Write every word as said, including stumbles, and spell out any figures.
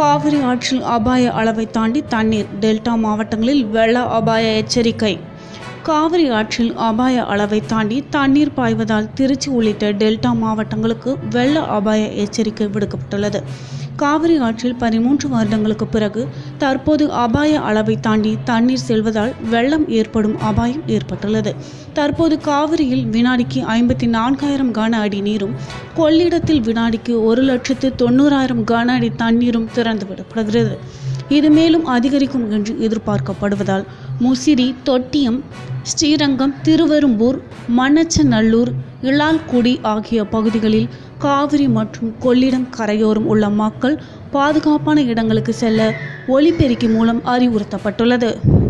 காவிரி ஆற்றில் அபாய அளவை தாண்டி தண்ணீர், டெல்டா மாவட்டங்களில் வெள்ள அபாய எச்சரிக்கை. காவிரி ஆற்றில் அபாய அளவை தாண்டி தண்ணீர் பாய்வதால் திருச்சி உள்ளிட்ட டெல்டா மாவட்டங்களுக்கு வெள்ள அபாய எச்சரிக்கை விடுக்கப்பட்டுள்ளது. காவிரி ஆற்றில் பதிமூன்று வருடங்களுக்கு பிறகு தற்போது அபாய அளவை தாண்டி தண்ணீர் செல்வதால் வெள்ளம் ஏற்படும் அபாயம் ஏற்பட்டுள்ளது. தற்போது காவிரியில் வினாடிக்கு ஐம்பத்தி நான்காயிரம் கன அடி நீரும், கொள்ளிடத்தில் வினாடிக்கு ஒரு லட்சத்து தொண்ணூறாயிரம் கன அடி தண்ணீரும் திறந்துவிடப்படுகிறது. இது மேலும் அதிகரிக்கும் என்று எதிர்பார்க்கப்படுவதால் முசிறி, தொட்டியம், ஸ்ரீரங்கம், திருவெரும்பூர், மண்ணச்சநல்லூர், இளால்குடி ஆகிய பகுதிகளில் காவிரி மற்றும் கொள்ளிடம் கரையோரம் உள்ள மக்கள் பாதுகாப்பான இடங்களுக்கு செல்ல ஒலிபெருக்கி மூலம் அறிவுறுத்தப்பட்டுள்ளது.